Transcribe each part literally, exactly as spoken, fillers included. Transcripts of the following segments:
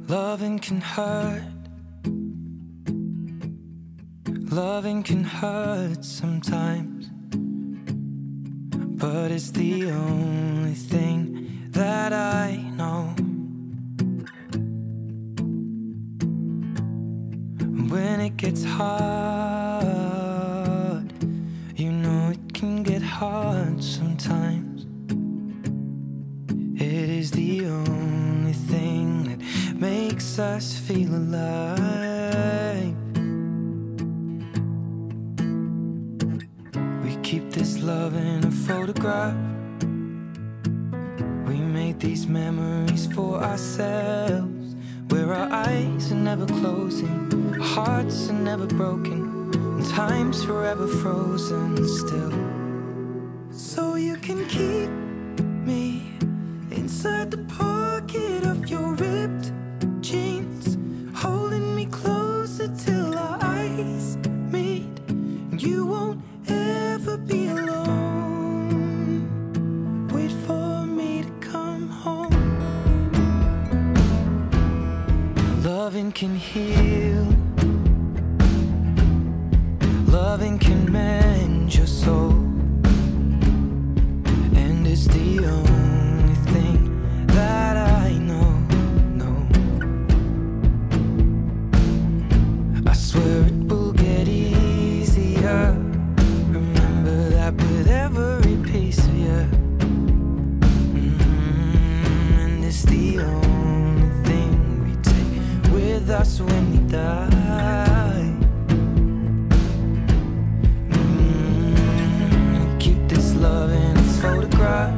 Loving can hurt. Loving can hurt sometimes, but it's the only thing that I know. When it gets hard, you know it can get hard sometimes. It is the only thing that makes us feel alive. We keep this love in a photograph. We made these memories for ourselves, where our eyes are never closing, our hearts are never broken, and time's forever frozen still. So you can keep me inside the pocket of your ripped jeans, holding me closer till our eyes meet, and you won't ever be alone. Wait for me to come home. Loving can heal. Loving can mend your soul, and it's the only thing that I know, no. I swear it will get easier. Remember that with every piece of you. Mm-hmm. And it's the only thing we take with us when we die. Mm-hmm. We keep this love in a photograph.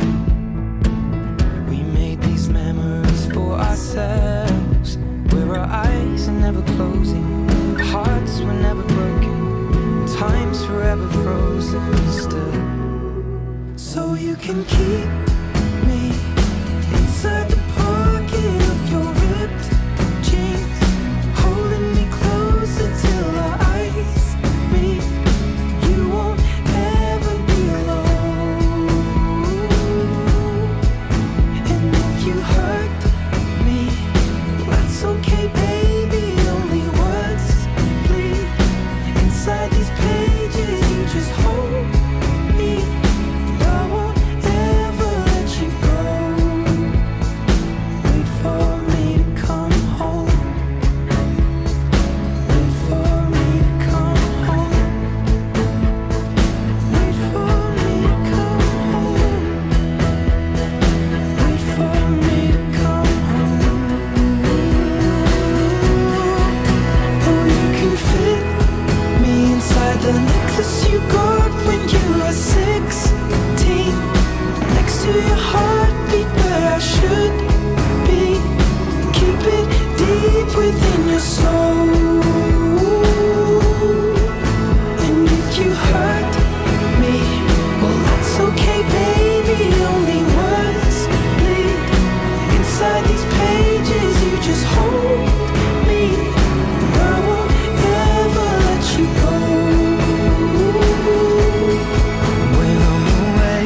We made these memories for ourselves, where our eyes are never closing, our hearts were never broken, time's forever frozen still. So you can keep me inside the pocket of your ripped jeans, holding me closer till our eyes meet. You won't ever be alone. And if you hurt me, that's okay, baby. Only words bleed inside these pages. You just hold me. I won't ever let you go. Wait for me to come home. Wait for me to come home. Wait for me to come home. Wait for me to come home. Oh, you can fit me inside the necklace you got when you were sixteen, next to your heartbeat where I should be. Keep it deep within your soul. And if you hurt me, well, that's okay, baby. Only words bleed inside these pages. You just hold me. I won't ever let you go. When I'm away,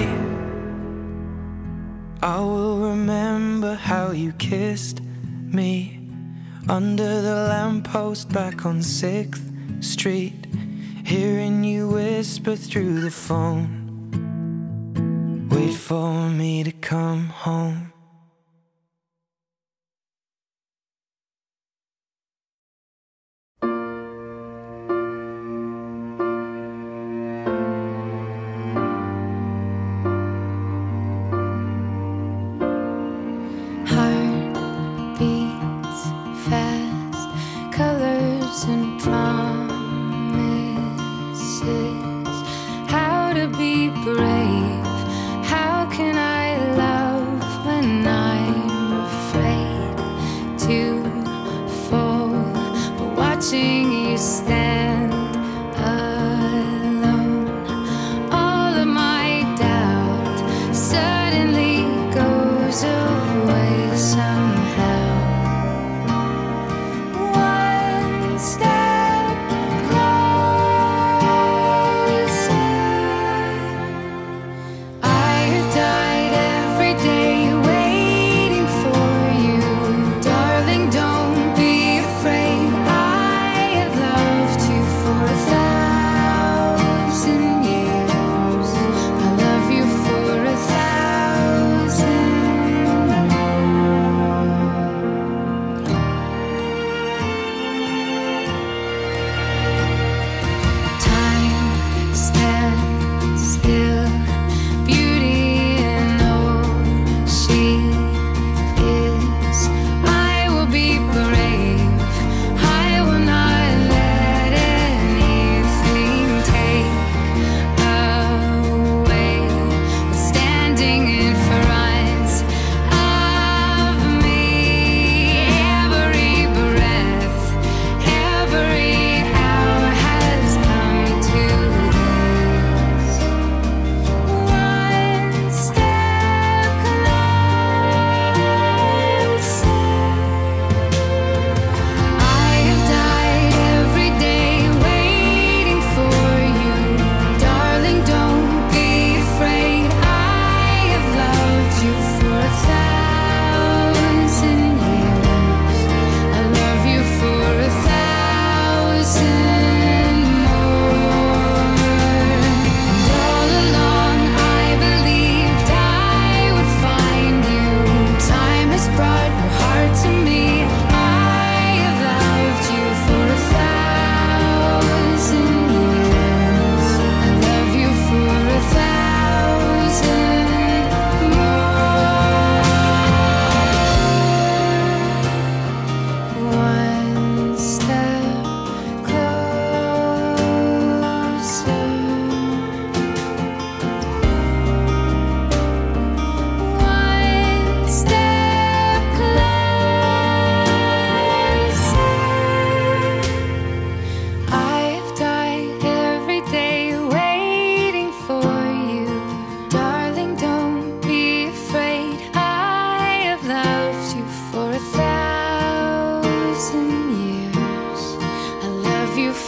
I will remember how you kissed me under the lamppost back on sixth street, hearing you whisper through the phone. Wait for me to come home. Heart beats fast, colors and promises. How to be brave? How can I love when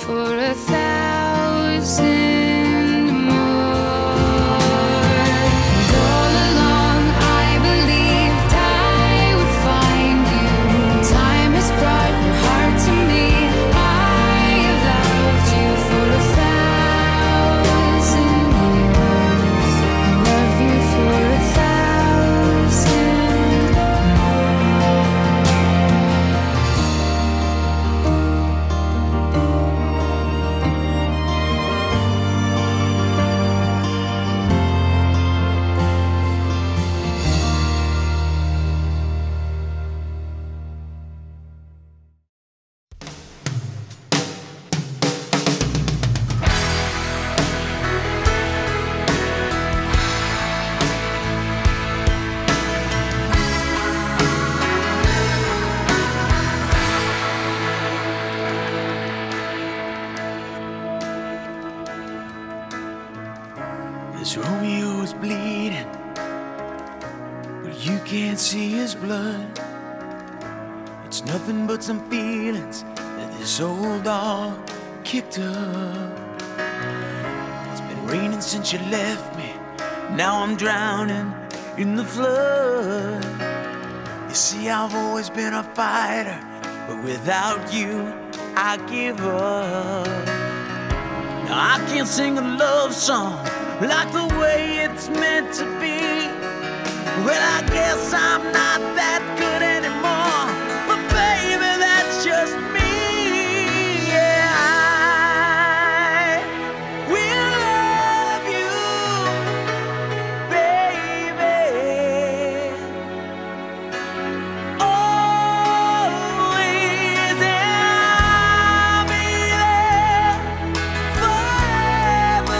for a thousand more. And all along I believed I would find you. Time has brought your heart to me. I have loved you for a thousand years. I love you for a thousand more. This Romeo is bleeding, but you can't see his blood. It's nothing but some feelings that this old dog kicked up. It's been raining since you left me. Now I'm drowning in the flood. You see, I've always been a fighter, but without you, I give up. Now I can't sing a love song like the way it's meant to be. Well, I guess I'm not that good anymore, but baby, that's just me. Yeah, I will love you, baby, always, and I'll be there forever.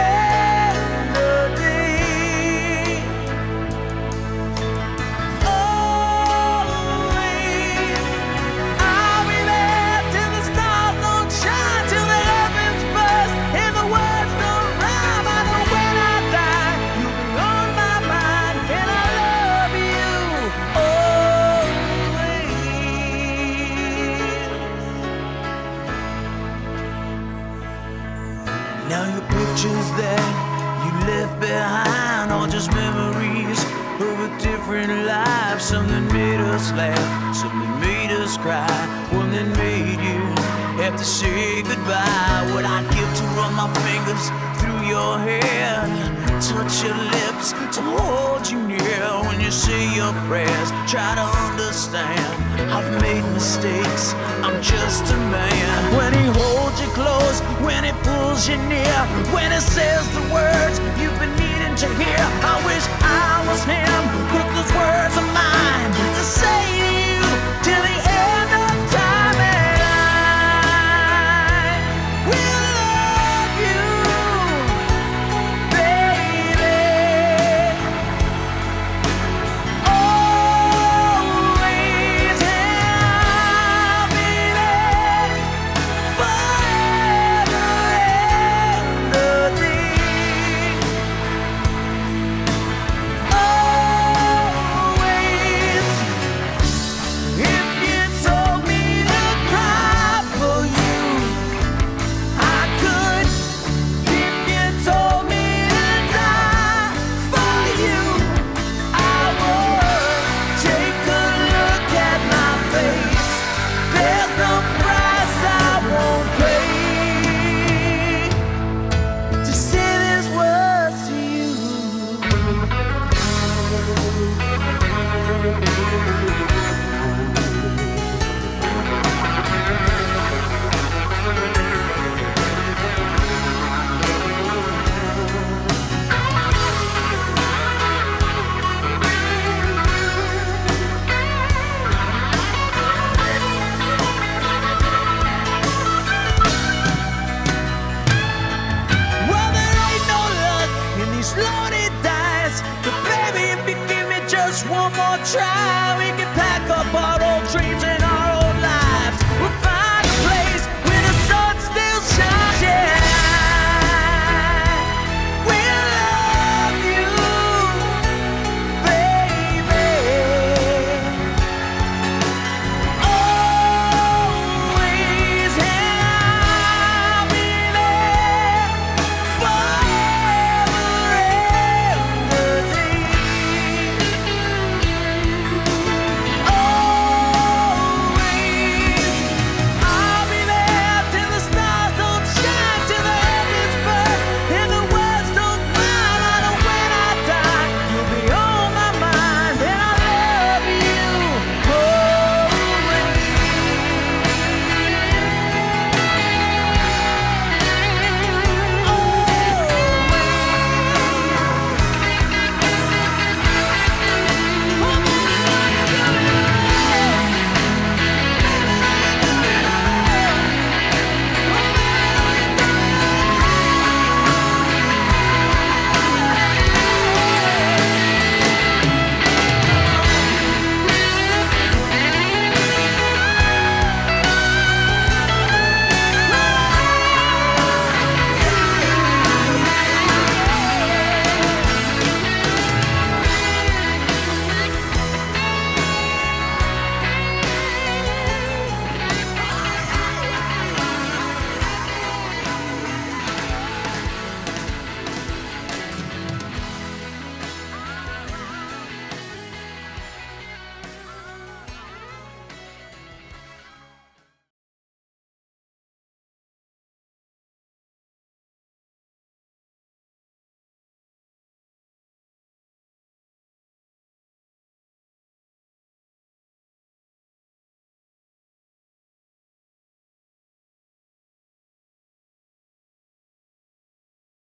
Now your pictures that you left behind are just memories of a different life. Something made us laugh, something made us cry, one that made you have to say goodbye. What I'd give to run my fingers through your hair, touch your lips, to hold you near when you say your prayers. Try to understand, I've made mistakes, I'm just a man. When he holds you close, when he pulls you near, when he says the words you've been needing to hear, I wish I was him, put those words of mine to say to you till the end of time. And I will love you, baby, always, and I'll be there forever and a day. Always, if you told me to cry for you, I could. If you told me to die for you, I would. Take a look at my face, there's no price I won't pay to say these words to you. Well, there ain't no luck in these loaded dice, but baby, if you give me just one more try,